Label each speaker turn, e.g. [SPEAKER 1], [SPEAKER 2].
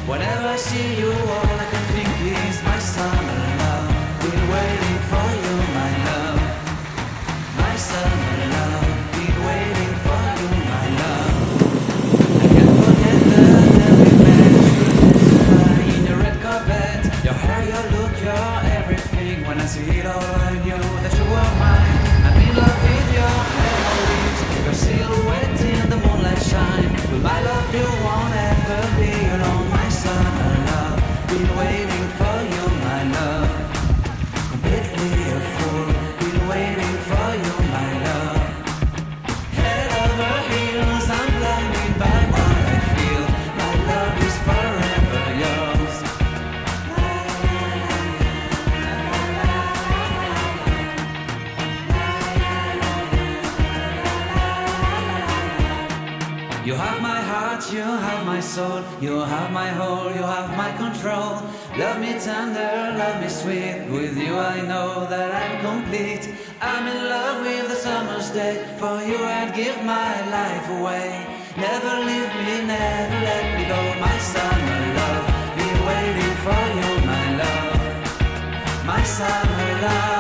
[SPEAKER 1] Whenever I see you, all I can think is my summer love. Been waiting for you, my love. My summer love. Been waiting for you, my love. I can't forget the day we met in your red carpet. Your hair, your look, your everything. When I see it all, I knew that you were mine. I'm in love with your hair, your lips, your silhouette in the moonlight shine. Will my love you won't ever be alone, my summer love. Been waiting for you, my love. Completely a fool. Been waiting for you, my love. Head over heels, I'm blinded by what I feel. My love is forever yours. You have my heart, you have my soul, you have my whole, you have my control. Love me tender, love me sweet. With you I know that I'm complete. I'm in love with the summer's day. For you I'd give my life away. Never leave me, never let me go. My summer love, be waiting for you, my love. My summer love.